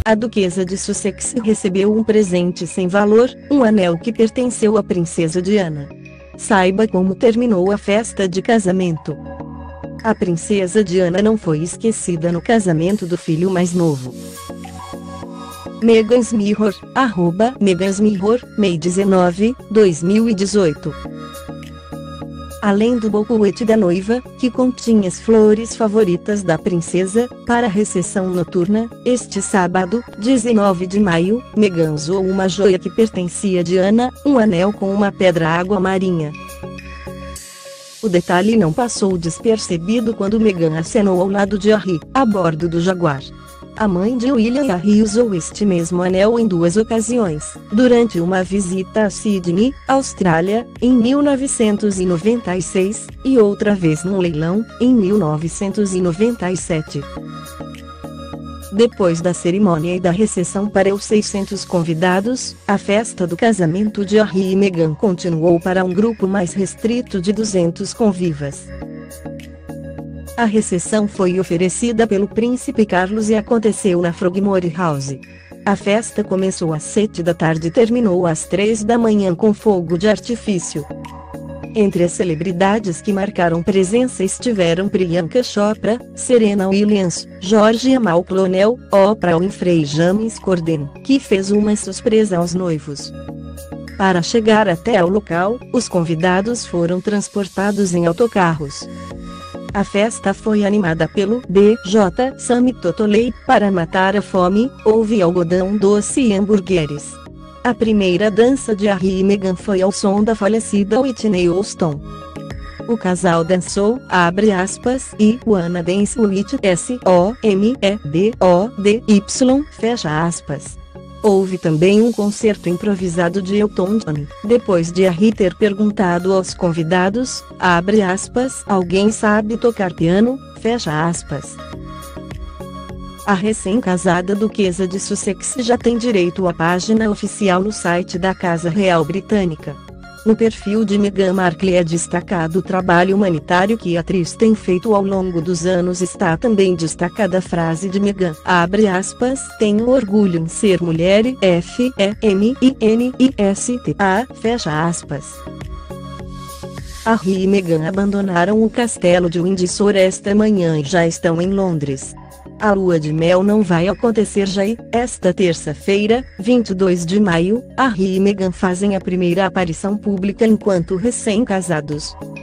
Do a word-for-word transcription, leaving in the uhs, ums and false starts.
A duquesa de Sussex recebeu um presente sem valor, um anel que pertenceu à princesa Diana. Saiba como terminou a festa de casamento. A princesa Diana não foi esquecida no casamento do filho mais novo. Meghan's Mirror, arroba Meghan's Mirror, May dezenove, dois mil e dezoito. Além do bocuete da noiva, que continha as flores favoritas da princesa, para a recepção noturna, este sábado, dezenove de maio, Meghan usou uma joia que pertencia a Diana, um anel com uma pedra-água marinha. O detalhe não passou despercebido quando Meghan acenou ao lado de Harry, a bordo do Jaguar. A mãe de William e Harry usou este mesmo anel em duas ocasiões, durante uma visita a Sydney, Austrália, em mil novecentos e noventa e seis, e outra vez num leilão, em mil novecentos e noventa e sete. Depois da cerimônia e da recepção para os seiscentos convidados, a festa do casamento de Harry e Meghan continuou para um grupo mais restrito de duzentos convivas. A recepção foi oferecida pelo príncipe Carlos e aconteceu na Frogmore House. A festa começou às sete da tarde e terminou às três da manhã com fogo de artifício. Entre as celebridades que marcaram presença estiveram Priyanka Chopra, Serena Williams, Georgia Malclonel, Oprah Winfrey e James Corden, que fez uma surpresa aos noivos. Para chegar até ao local, os convidados foram transportados em autocarros. A festa foi animada pelo D J Summit Totoley. Para matar a fome, houve algodão doce e hambúrgueres. A primeira dança de Harry e Meghan foi ao som da falecida Whitney Houston. O casal dançou, abre aspas, e Wanna Dance with S O M E D O D Y, fecha aspas. Houve também um concerto improvisado de Elton John, depois de Harry ter perguntado aos convidados, abre aspas, alguém sabe tocar piano, fecha aspas. A recém-casada duquesa de Sussex já tem direito à página oficial no site da Casa Real Britânica. No perfil de Meghan Markle é destacado o trabalho humanitário que a atriz tem feito ao longo dos anos. Está também destacada a frase de Meghan, abre aspas, tenho orgulho em ser mulher, F E M I N I S T A, fecha aspas. Harry e Meghan abandonaram o castelo de Windsor esta manhã e já estão em Londres. A lua de mel não vai acontecer já e, esta terça-feira, vinte e dois de maio, Harry e Meghan fazem a primeira aparição pública enquanto recém-casados.